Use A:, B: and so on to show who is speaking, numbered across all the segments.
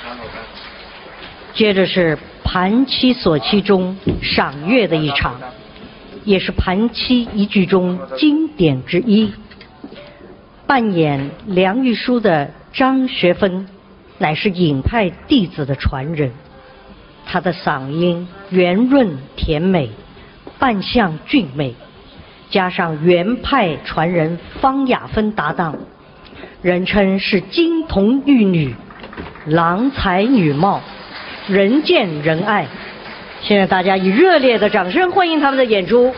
A: 接着是盘七索七中赏月的一场，也是盘七一剧中经典之一。扮演梁玉书的张学芬，乃是尹派弟子的传人。他的嗓音圆润甜美，扮相俊美，加上原派传人方雅芬搭档，人称是金童玉女，郎才女貌，人见人爱。现在大家以热烈的掌声欢迎他们的演出。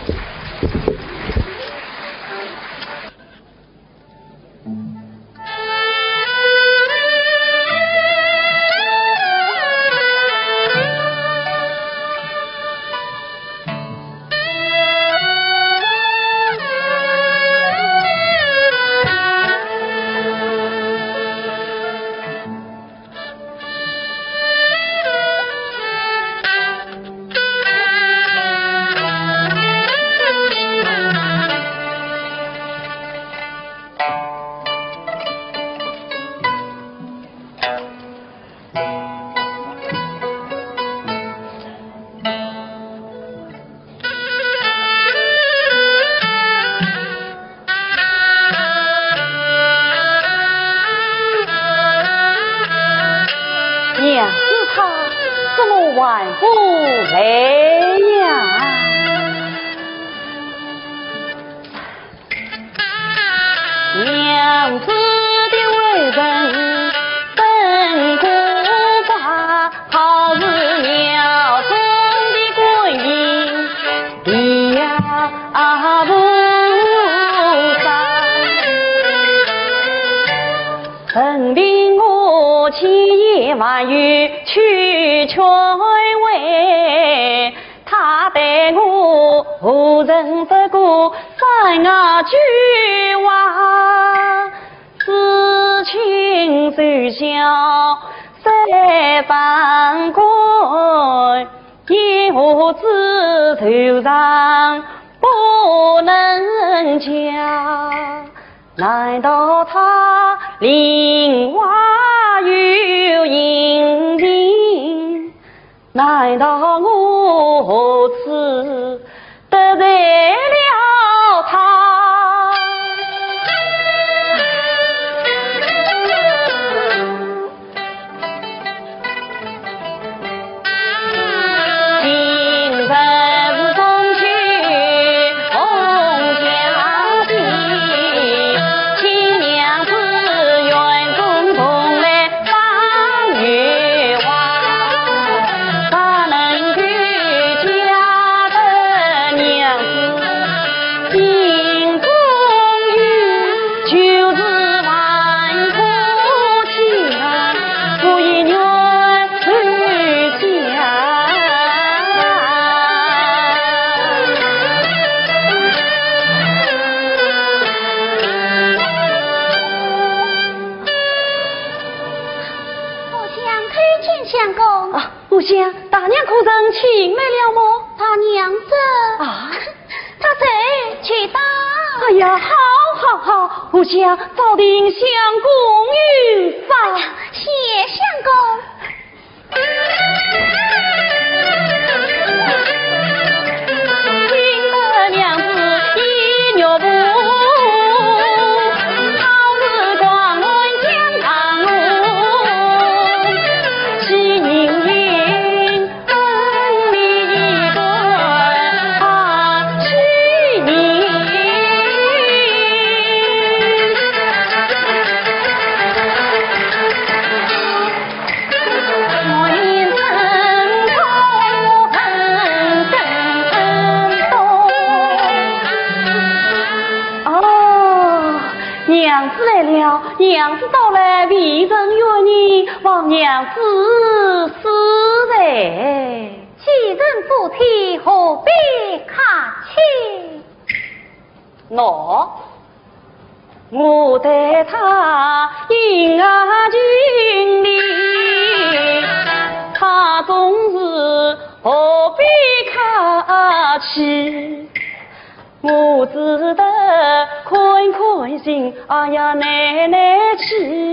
B: 我待他迎啊军礼，他总是何必客气？我只得宽宽心，哎呀奶奶气，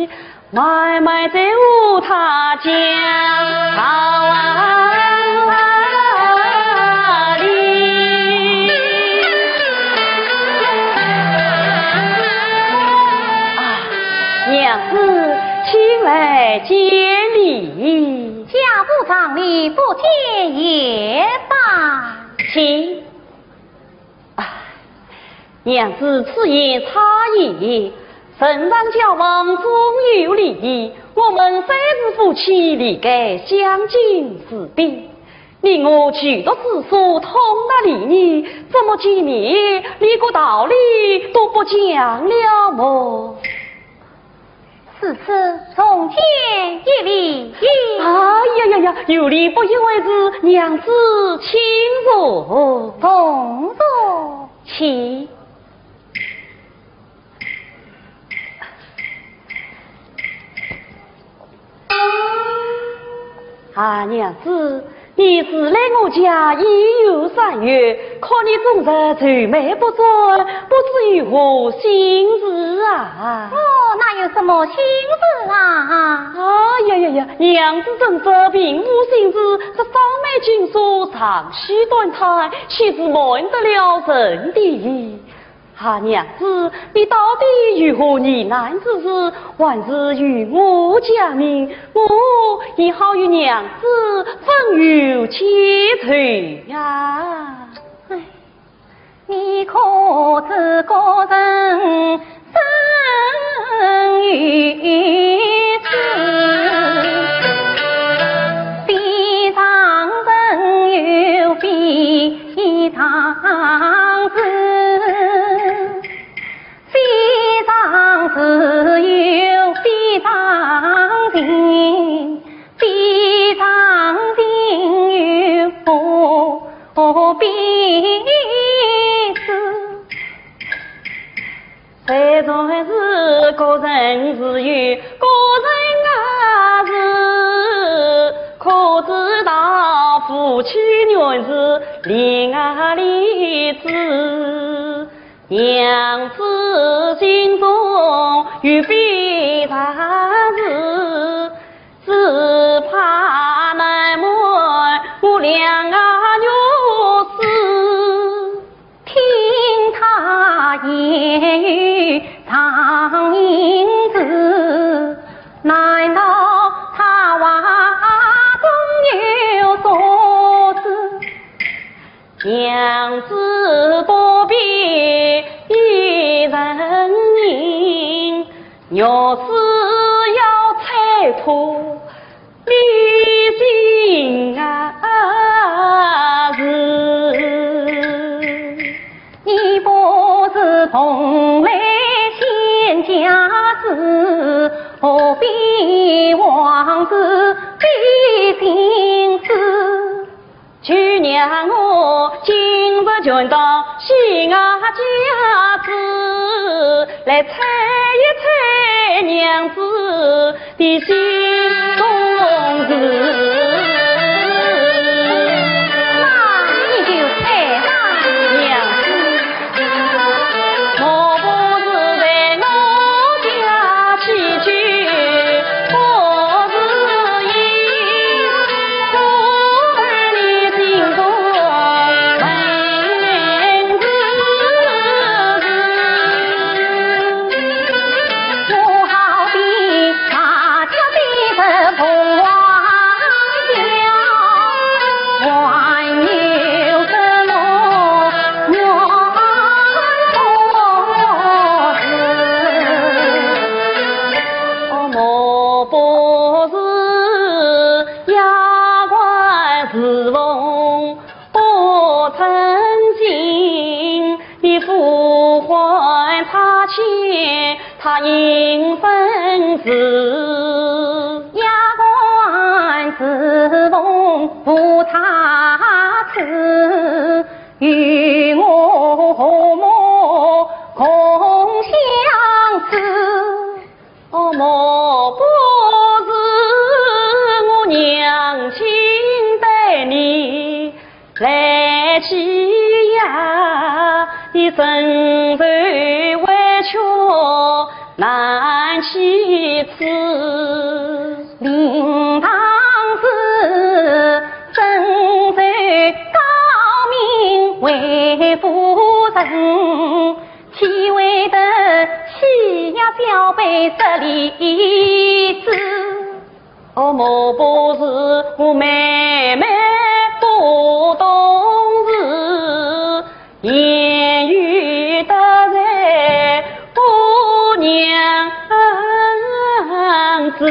B: 买卖在无他家，娘子请来接礼，
C: 家父长礼不见也罢。
B: 请。娘子此言差矣，圣上教文终有礼，我们虽是夫妻，理该相敬自宾。你我许多子孙同了礼仪，这么见面，连个道理都不讲了么？
C: 此次从天一礼。
B: 哎呀，有礼不一为是娘子请坐，
C: 同坐。
B: 请。娘子，你是来我家已有3月，可你总是愁眉不展，不知有何心事啊？
C: 哪有什么心事啊？
B: 呀，娘子真这并无心事，这少美金书长须短态，岂是瞒得了人的？娘子，你到底有何疑难之事，还是与我讲明，我也好与娘子分忧解愁呀。
C: 你可知个人生于此，非常真有非常事，非常自有非常情，非常情有不必虽然是个人自有个人事，可知道夫妻原是恋爱离子，娘子心中有悲大事，只怕难瞒我两女死，听他言语常因子，难道他话中有所知？娘子不必一人命，若是要拆破离心事，你不是同来贤家子，何必妄自费心思？去娘我今日全到西阿家子，来猜一猜娘子的心中事。他应分子，丫鬟自奉不差此，与我何莫共相思？
B: 莫不是我娘亲带你来起呀，你身受委屈难启齿。
C: 灵堂是身受高明为夫人，岂为得欺压小辈十里子？
B: 莫不是我妹妹不懂事，言语得罪我娘子。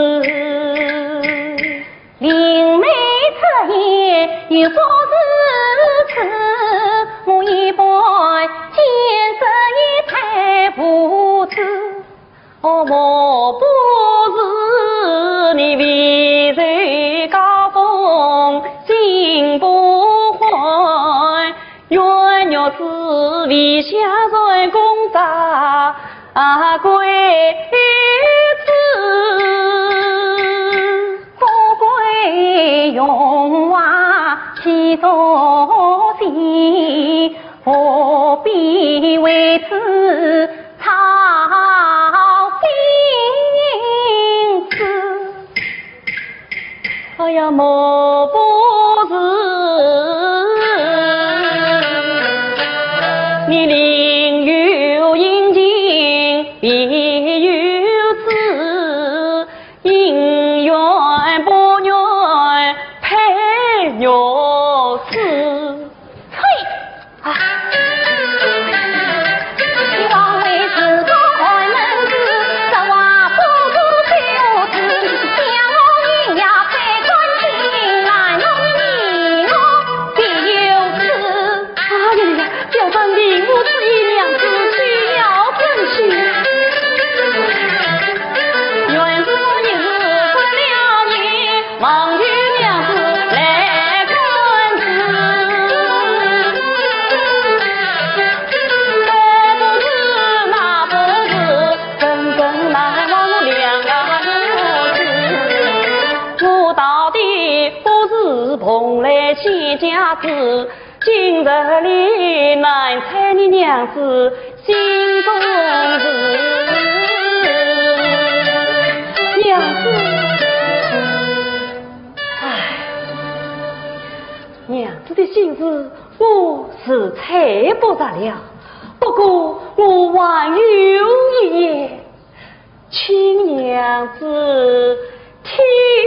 C: 灵媒彻夜有所是此，我一般见识也太无知。
B: 莫不是你为谁高峰心不坏，冤要是为下在公家归子，
C: 富贵荣华岂所惜，何必为此操心思？
B: 哎呀，莫不是你另有阴茎必有此，姻缘不缘配有此。
C: 嘿！啊！你枉为自个开门子，这话不是丢子，将我人呀非关进来弄你我必有此。
B: 哎呀，就算你母子一娘子需要珍惜，原是我一日分了你，望与娘子来看子。那不是真正难忘两个字，我到底不是蓬莱仙家子。今日里难猜你娘子心中事，娘子，唉，娘子的心事我是猜不着了。不过我还有一言，请娘子听。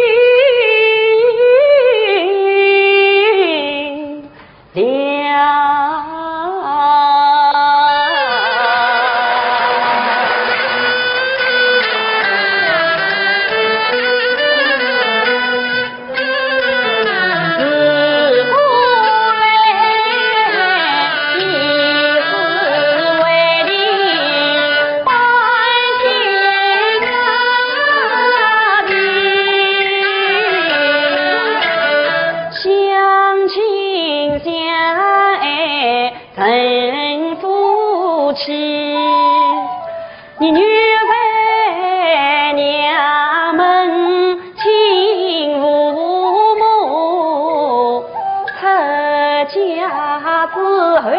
B: 你女为娘们亲父母，出家之后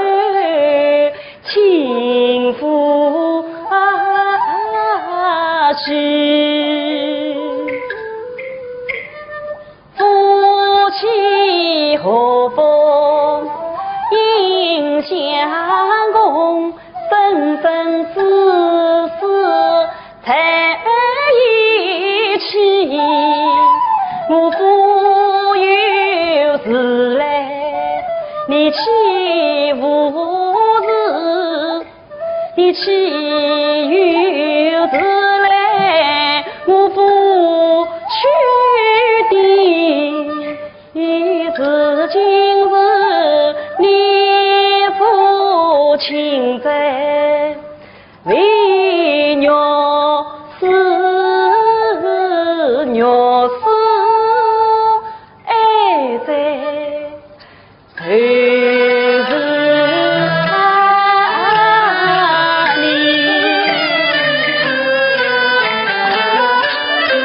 B: 亲夫婿，夫妻和睦应相共，生生世世在一起。我富有时来，你岂无事？你岂有时来，我不去的。是今日你父亲在，为鸟死鸟死爱在头是哪里？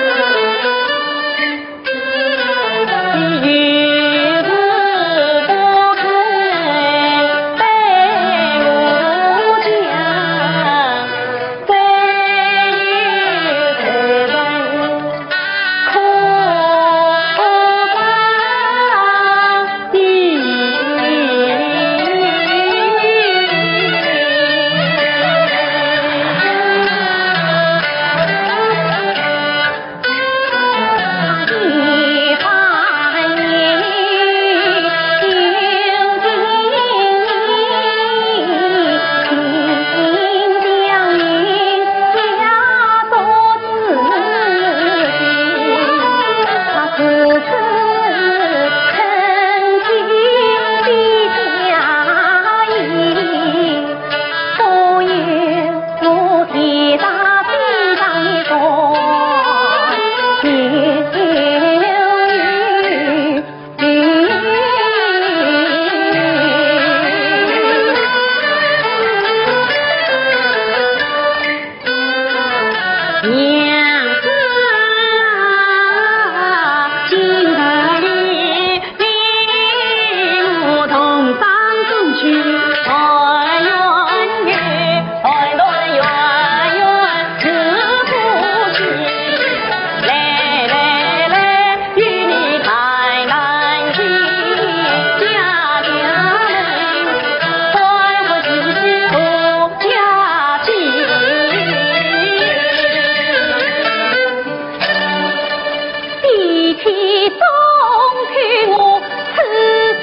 C: 天中看我此心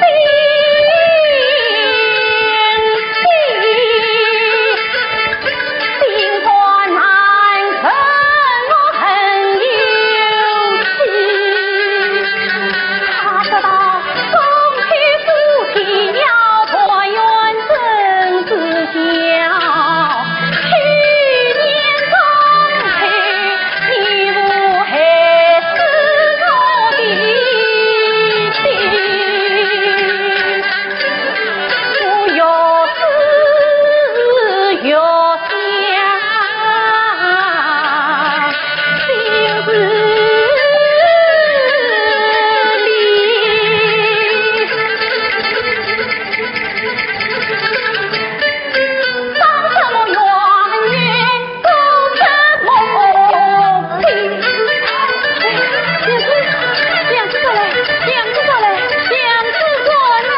C: 心肝难分，我很有气。他知道中看书天要团圆真是笑。去年中看你如还是我的弟，我要是要想心事里。当什么远远都是梦里。两只过来，两只过来，两只过来。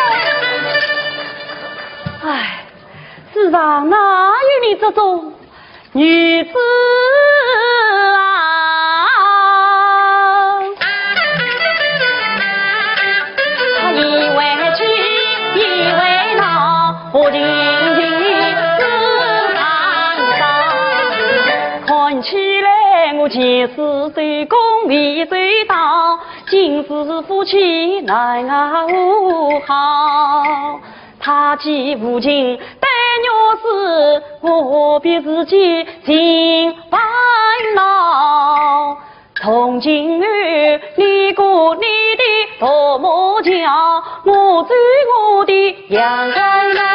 C: 哎，世上哪有你这种女子啊？他以为气，以为恼，不停地是沧桑。看起来我前世最功利最大，今世夫妻难和好。他既无情待我时，我比自己尽烦恼。从今儿你过你的独木桥，我走我的阳光路。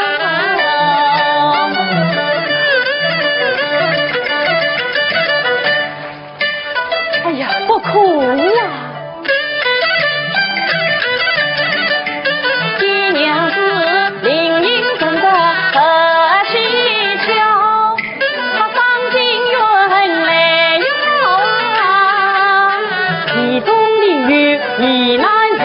C: 哎呀，不哭呀！爹娘子灵隐中的何蹊跷，他丧尽缘来哟啊，其中的雨已难止。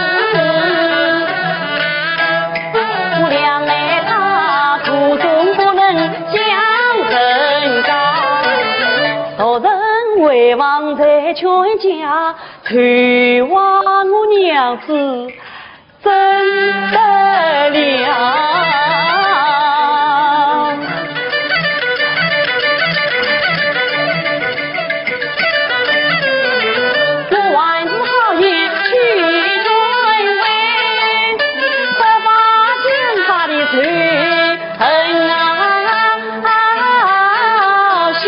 C: 我俩爱他苦中不能将人告，道人为王在全家，催望我娘子真得了。我万事好言去转弯，不发现他的罪恨啊香。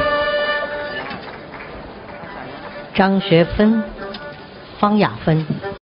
A: 张学芬、方雅芬。